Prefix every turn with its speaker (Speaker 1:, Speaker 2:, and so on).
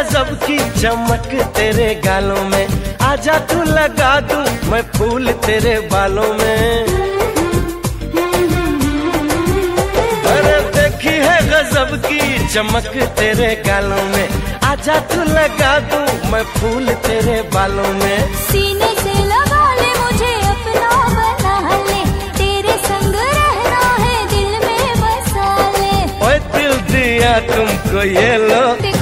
Speaker 1: गजब की चमक तेरे गालों में, आजा तू लगा दूं मैं फूल तेरे बालों में। अरे देखी है गजब की चमक तेरे गालों में, आजा तू लगा दूं मैं फूल तेरे बालों में।
Speaker 2: सीने से लगा ले मुझे अपना बना ले, तेरे संग रहना है दिल में बसा ले।
Speaker 1: ओए दिल दिया तुमको ये लो।